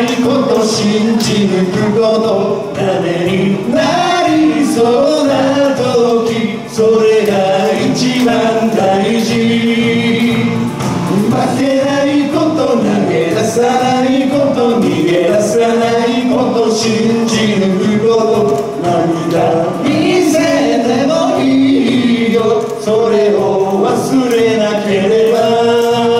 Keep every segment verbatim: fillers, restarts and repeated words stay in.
ないこと信じ抜くことダメになりそうな時それが一番大事負けないこと投げ出さないこと逃げ出さないこと信じ抜くこと涙見せてもいいよそれを忘れなければ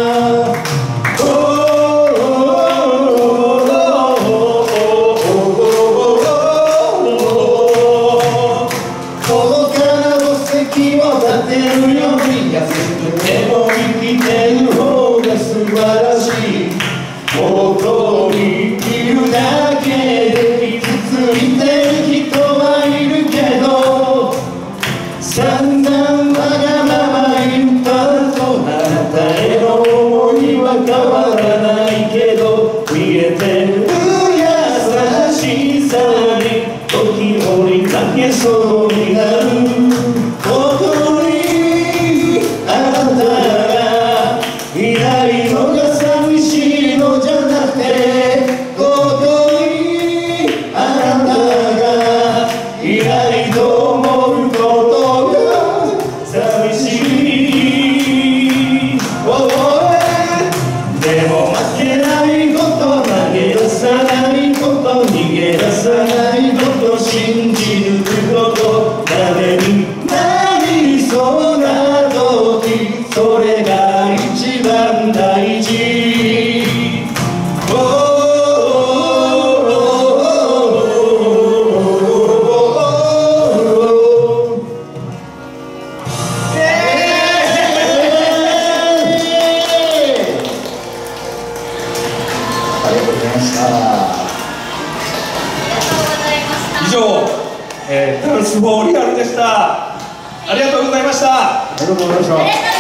立てるより安くても生きてる方が素晴らしい本当に生きるだけで傷ついてる人はいるけど散々わがまま言った後あなたへの思いは変わらないけど見えてる優しさに時折かけそうになる逃げ出さないこと信じ抜くことダメになりそうな時それが一番大事ありがとうございました。以上、えー、ダンスフォーリアルでした。ありがとうございました。 ありがとうございました。